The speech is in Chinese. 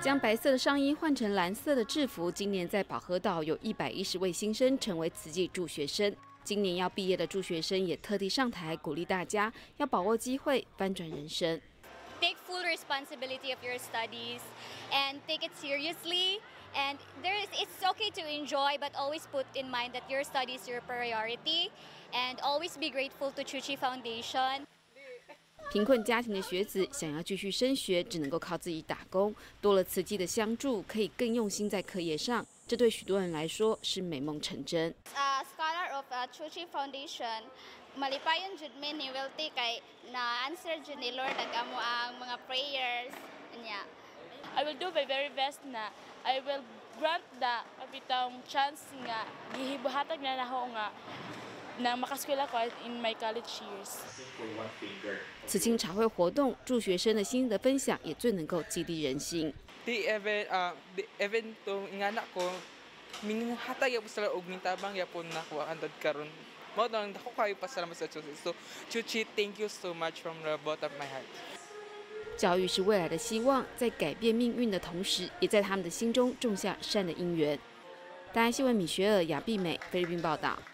将白色的上衣换成蓝色的制服，今年在保和岛有110位新生成为慈济助学生。今年要毕业的助学生也特地上台鼓励大家要把握机会，翻转人生。 Take full responsibility of your studies and take it seriously. And it's okay to enjoy, but always put in mind that your study is your priority. And always be grateful to Chu Chi Foundation. 贫困家庭的学子想要继续升学，只能够靠自己打工。多了慈济的相助，可以更用心在课业上。这对许多人来说是美梦成真。 Scholar of Chu Chi Foundation, malipayon jud mi ni Welty kay na answer jud ni Lord ang amo ang mga prayers niya. I will do my very best na I will grant the kapitang chance nga gihibuhatag na nako nga na makaskwela ko in my college years. 慈青茶会活动，助学生的心得分享也最能够激励人心。 The event to ingana ko minghatag yapon sila og mintabang yapon nako andad karon. Mao nang dako kayo pasalamat sa Diyos. So Chu Chi, thank you so much from the bottom of my heart. 教育是未来的希望，在改变命运的同时，也在他们的心中种下善的因缘。大安新闻米学尔、雅碧美菲律宾报道。